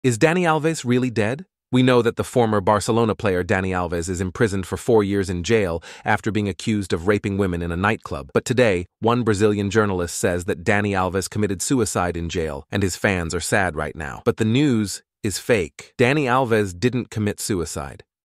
Is Dani Alves really dead? We know that the former Barcelona player Dani Alves is imprisoned for 4 years in jail after being accused of raping women in a nightclub. But today, one Brazilian journalist says that Dani Alves committed suicide in jail, and his fans are sad right now. But the news is fake. Dani Alves didn't commit suicide.